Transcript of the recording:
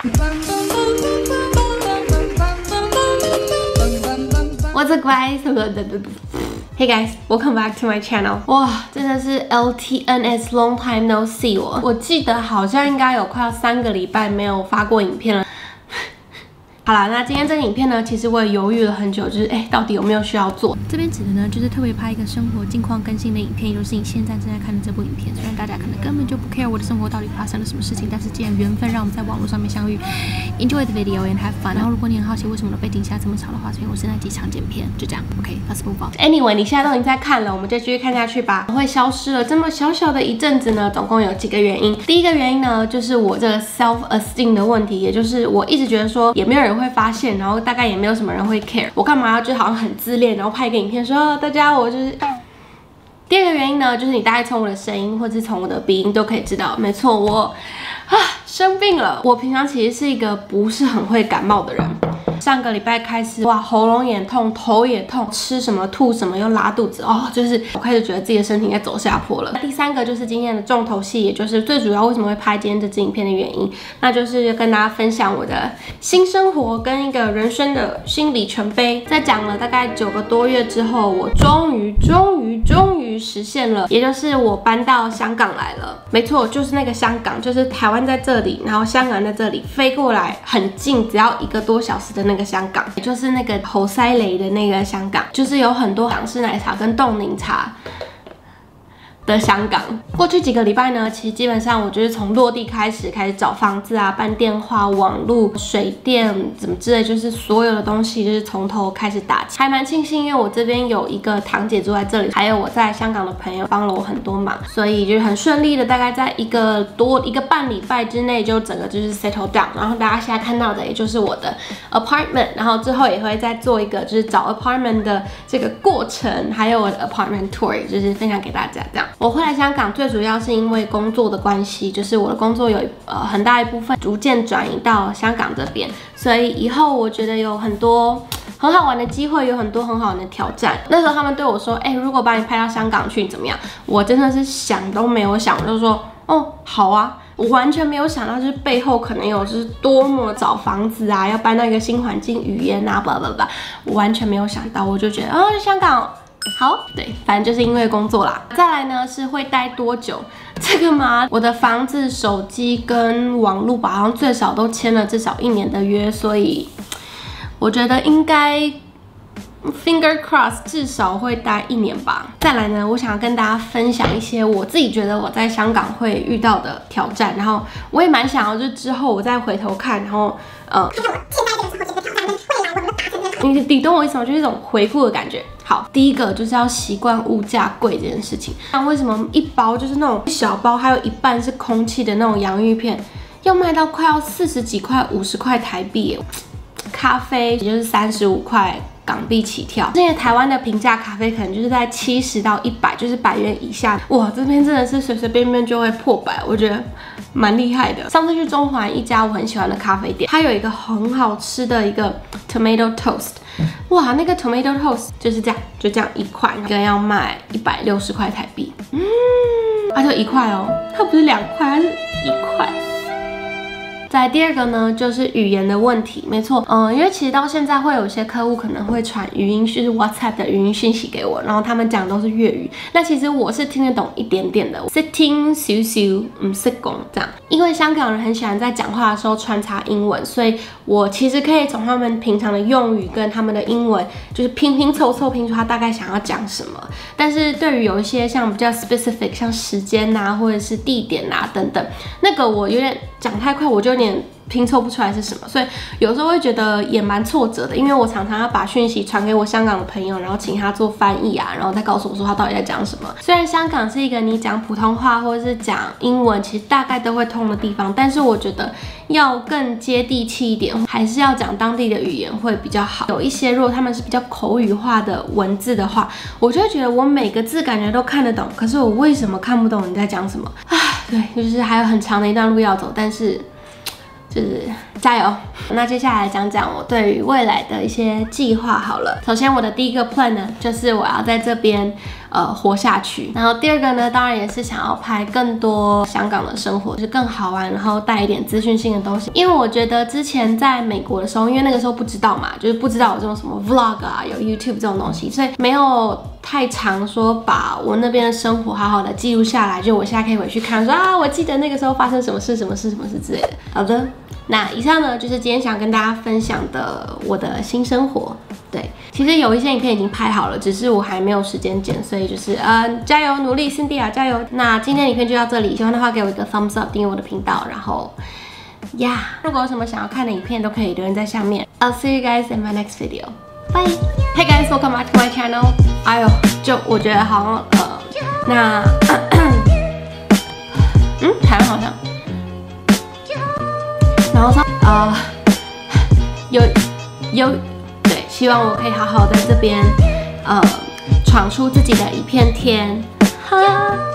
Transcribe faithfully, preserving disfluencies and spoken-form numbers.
What's up, guys? Hey guys, welcome back to my channel. 哇，真的是 L T N S long time no see 我。我记得好像应该有快要三个礼拜没有发过影片了。好啦，那今天这个影片呢，其实我也犹豫了很久，就是哎、欸，到底有没有需要做？ 这边指的呢，就是特别拍一个生活近况更新的影片，也就是你现在正在看的这部影片。虽然大家可能根本就不 care 我的生活到底发生了什么事情，但是既然缘分让我们在网络上面相遇 ，enjoy the video and have fun。然后如果你很好奇为什么我的背景下这么吵的话，所以我是在机场剪片，就这样。OK，let's move on。 Anyway， 你现在都已经在看了，我们就继续看下去吧。会消失了这么小小的一阵子呢，总共有几个原因。第一个原因呢，就是我这个 self esteem 的问题，也就是我一直觉得说也没有人会发现，然后大概也没有什么人会 care， 我干嘛要就好像很自恋，然后拍一个影片说、哦、大家我就是。第二个原因呢，就是你大概从我的声音或是从我的鼻音都可以知道，没错，我啊生病了。我平常其实是一个不是很会感冒的人。上个礼拜开始，哇，喉咙也痛，头也痛，吃什么吐什么又拉肚子哦，就是我开始觉得自己的身体在走下坡了。第三个就是今天的重头戏，也就是最主要为什么会拍今天这支影片的原因，那就是跟大家分享我的新生活跟一个人生的新里程碑。在讲了大概九个多月之后，我终于终于终于实现了，也就是我搬到香港来了。没错，就是那个香港，就是台湾在这里，然后香港在这里，飞过来很近，只要一个多小时的那个香港，也就是那个猴塞雷的那个香港，就是有很多港式奶茶跟冻柠茶的香港。过去几个礼拜呢，其实基本上我就是从落地开始，开始找房子啊、办电话、网路、水电怎么之类，就是所有的东西就是从头开始打起。还蛮庆幸，因为我这边有一个堂姐住在这里，还有我在香港的朋友帮了我很多忙，所以就是很顺利的，大概在一个多一个半礼拜之内就整个就是 settle down。然后大家现在看到的也就是我的 apartment， 然后之后也会再做一个就是找 apartment 的这个过程，还有我的 apartment tour， 就是分享给大家这样。我会来香港最主要是因为工作的关系，就是我的工作有呃很大一部分逐渐转移到香港这边，所以以后我觉得有很多很好玩的机会，有很多很好玩的挑战。那时候他们对我说，哎、欸，如果把你派到香港去，你怎么样？我真的是想都没有想，我就说，哦，好啊。我完全没有想到，就是背后可能有就是多么找房子啊，要搬到一个新环境、语言啊，巴拉巴拉，我完全没有想到。我就觉得，啊，香港。好，对，反正就是因为工作啦。再来呢是会待多久？这个嘛，我的房子、手机跟网络吧，好像最少都签了至少一年的约，所以我觉得应该 finger cross 至少会待一年吧。再来呢，我想要跟大家分享一些我自己觉得我在香港会遇到的挑战，然后我也蛮想要，就之后我再回头看，然后呃，还有现在这个时候这个挑战跟未来我们达成的，你你懂我意思吗？就是一种回顾的感觉。好，第一个就是要习惯物价贵这件事情。那为什么一包就是那种小包，还有一半是空气的那种洋芋片，要卖到快要四十几块、五十块台币耶？咖啡也就是三十五块港币起跳，现在台湾的平价咖啡可能就是在七十到一百，就是百元以下。哇，这边真的是随随便便就会破百，我觉得蛮厉害的。上次去中环一家我很喜欢的咖啡店，它有一个很好吃的一个 tomato toast。哇，那个 tomato toast 就是这样，就这样一块，一个要卖一百六十块台币。嗯，它就一块哦，它不是两块，它是一块。再来第二个呢，就是语言的问题。没错，嗯，因为其实到现在会有一些客户可能会传语音，就是 WhatsApp 的语音讯息给我，然后他们讲的都是粤语。那其实我是听得懂一点点的，是听少少，唔識講這樣。因為香港人很喜歡在講話的時候穿插英文，所以我其實可以從他們平常的用語跟他們的英文，就是拼拼湊湊拼出他大概想要講什麼。但是對於有一些像比較 specific， 像時間啊，或者是地點啊等等，那個我有點講太快，我就有點拼湊不出來是什麼，所以有時候會覺得也蠻挫折的，因為我常常要把訊息傳給我香港的朋友，然後請他做翻譯啊，然後再告訴我說他到底在講什麼。雖然香港是一個你講普通話或者是講英文其實大概都會通的地方，但是我覺得要更接地氣一點，還是要講當地的語言會比較好。有一些如果他們是比較口語化的文字的話，我就會覺得我每個字感覺都看得懂，可是我為什麼看不懂你在講什麼啊？對，就是還有很長的一段路要走，但是就是加油。那接下来讲讲我对于未来的一些计划好了。首先，我的第一个 plan 呢，就是我要在这边呃活下去。然后第二个呢，当然也是想要拍更多香港的生活，就是更好玩，然后带一点资讯性的东西。因为我觉得之前在美国的时候，因为那个时候不知道嘛，就是不知道有这种什么 vlog 啊，有 YouTube 这种东西，所以没有太常说把我那边的生活好好的记录下来。就我现在可以回去看，说啊，我记得那个时候发生什么事、什么事、什么事之类的。好的。那以上呢，就是今天想跟大家分享的我的新生活。对，其实有一些影片已经拍好了，只是我还没有时间剪，所以就是呃，加油努力 ，Cindy 啊，加油！那今天的影片就到这里，喜欢的话给我一个 thumbs up， 订阅我的频道，然后呀， yeah, 如果有什么想要看的影片都可以留言在下面。I'll see you guys in my next video. Bye. Hey guys, welcome back to my channel. 哎呦，就我觉得好像呃，那嗯，台湾好像。然后说，呃，有有对，希望我可以好好在这边，呃，闯出自己的一片天。哈。